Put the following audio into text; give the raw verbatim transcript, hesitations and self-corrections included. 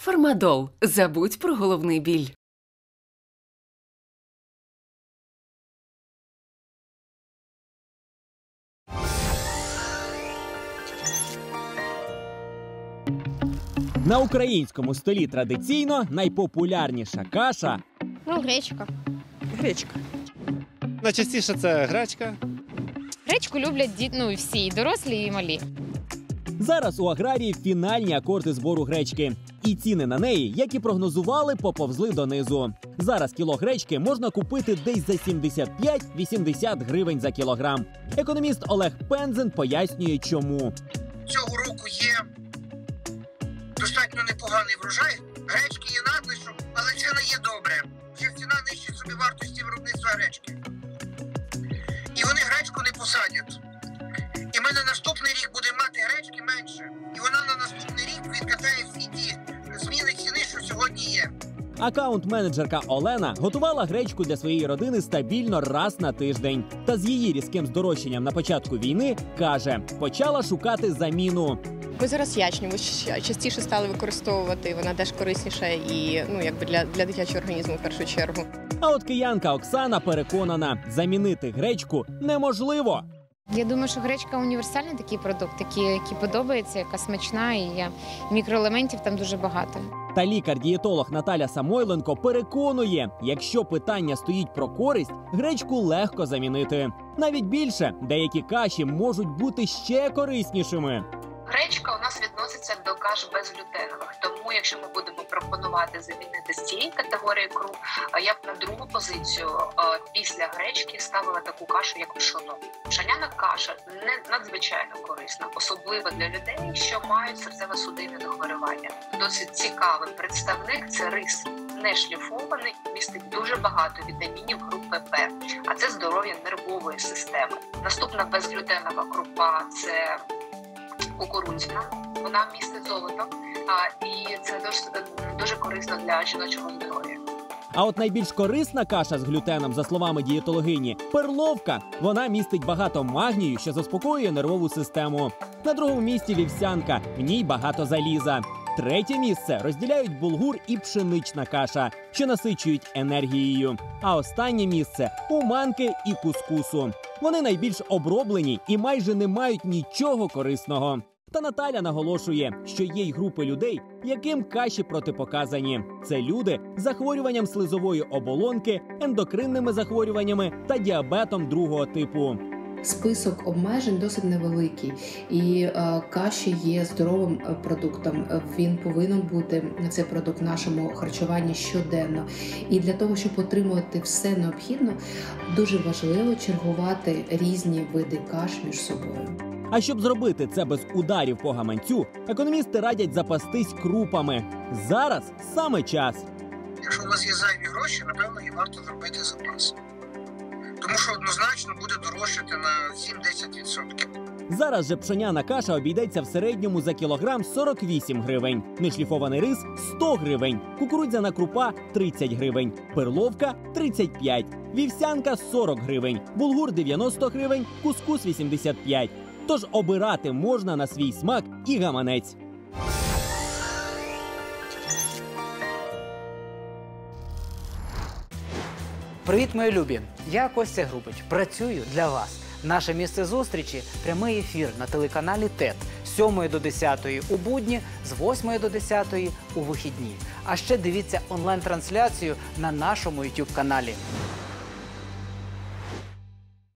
Фармадол. Забудь про головний біль. На українському столі традиційно найпопулярніша каша – ну, гречка. Гречка. Найчастіше це гречка. Гречку люблять діти, ну, всі, і дорослі, і малі. Зараз у аграріїв фінальні акорди збору гречки. І ціни на неї, як і прогнозували, поповзли донизу. Зараз кіло гречки можна купити десь за сімдесят п'ять - вісімдесят гривень за кілограм. Економіст Олег Пензен пояснює, чому. Цього року є достатньо непоганий врожай. Гречки є надлишок, але це не є добре. Вже ціна нижче собівартості виробництва гречки. І вони гречку не посадять. І ми на наступний рік будемо мати гречки менше. І вона на наступний рік відкатає всі ті зміни ціни, що сьогодні є. Акаунт-менеджерка Олена готувала гречку для своєї родини стабільно раз на тиждень. Та з її різким здорожчанням на початку війни, каже, почала шукати заміну. Ми зараз ячню частіше стали використовувати, вона теж корисніша і ну, якби для, для дитячого організму в першу чергу. А от киянка Оксана переконана, замінити гречку неможливо. Я думаю, що гречка – універсальний такий продукт, який, який подобається, яка смачна, і мікроелементів там дуже багато. Та лікар-дієтолог Наталя Самойленко переконує, якщо питання стоїть про користь, гречку легко замінити. Навіть більше, деякі каші можуть бути ще кориснішими. Гречка у нас відноситься до каш безглютенових, тому якщо ми будемо пропонувати замінити з цієї категорії круп, я б на другу позицію після гречки ставила таку кашу, як пшоно. Пшоняна каша не надзвичайно корисна, особливо для людей, що мають серцево-судинні захворювання. Досить цікавий представник – це рис. Не шліфований, містить дуже багато вітамінів групи Б, а це здоров'я нервової системи. Наступна безглютенова крупа – це кукурудзяна, вона містить золото, а, і це дуже, дуже корисно для жіночого здоров'я. А от найбільш корисна каша з глютеном, за словами дієтологині, перловка. Вона містить багато магнію, що заспокоює нервову систему. На другому місці вівсянка, в ній багато заліза. Третє місце розділяють булгур і пшенична каша, що насичують енергією. А останнє місце – у манки і кускусу. Вони найбільш оброблені і майже не мають нічого корисного. Та Наталя наголошує, що є й групи людей, яким каші протипоказані. Це люди з захворюванням слизової оболонки, ендокринними захворюваннями та діабетом другого типу. Список обмежень досить невеликий, і е, каші є здоровим продуктом. Він повинен бути, цей продукт, в нашому харчуванні щоденно. І для того, щоб отримувати все необхідне, дуже важливо чергувати різні види каш між собою. А щоб зробити це без ударів по гаманцю, економісти радять запастись крупами. Зараз саме час. Якщо у вас є зайві гроші, напевно, і варто зробити запас. Тому що однозначно буде дорожчати на сім-десять відсотків. Зараз же пшоняна каша обійдеться в середньому за кілограм сорок вісім гривень, нешліфований рис – сто гривень, кукурудзяна крупа – тридцять гривень, перловка – тридцять п'ять, вівсянка – сорок гривень, булгур – дев'яносто гривень, кускус – вісімдесят п'ять. Тож обирати можна на свій смак і гаманець. Привіт, мої любі! Я Костя Грубич. Працюю для вас. Наше місце зустрічі – прямий ефір на телеканалі ТЕТ з сьомої до десятої у будні, з восьмої до десятої у вихідні. А ще дивіться онлайн-трансляцію на нашому ютуб-каналі.